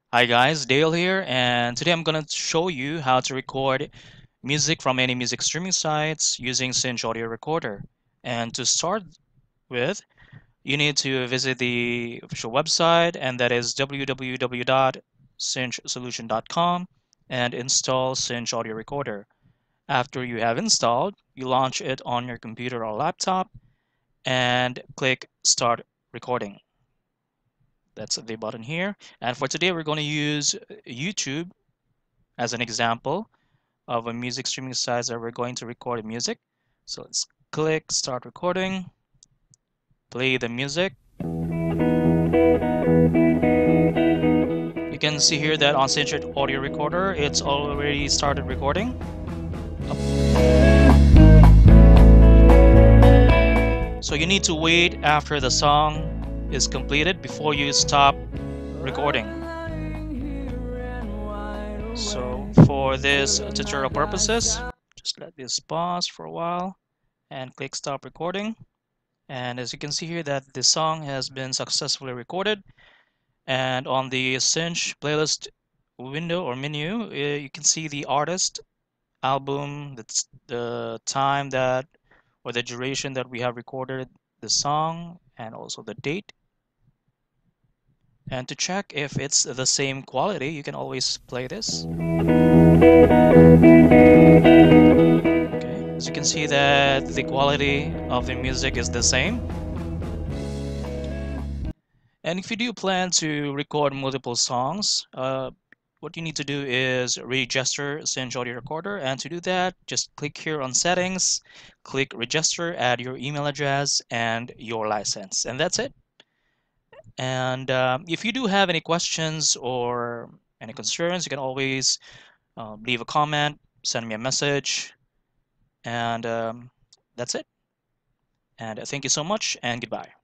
Hi guys, Dale here, and today I'm gonna show you how to record music from any music streaming sites using Cinch Audio Recorder. And to start with, you need to visit the official website, and that is www.cinchsolution.com, and install Cinch Audio Recorder. After you have installed, you launch it on your computer or laptop and click Start Recording. That's the button here. And for today, we're going to use YouTube as an example of a music streaming site that we're going to record music. So let's click start recording, play the music. You can see here that on Cinch Audio Recorder, it's already started recording. So you need to wait after the song is completed before you stop recording. So for this tutorial purposes, just let this pause for a while and click stop recording. And as you can see here that the song has been successfully recorded, and on the Cinch playlist window or menu, you can see the artist, album, that's the time that or the duration that we have recorded the song, and also the date. And to check if it's the same quality, you can always play this. Okay, as you can see that the quality of the music is the same. And if you do plan to record multiple songs, what you need to do is register Cinch Audio Recorder. And to do that, just click here on Settings, click Register, add your email address and your license. And that's it. And if you do have any questions or any concerns, you can always leave a comment, send me a message, and that's it. And thank you so much, and goodbye.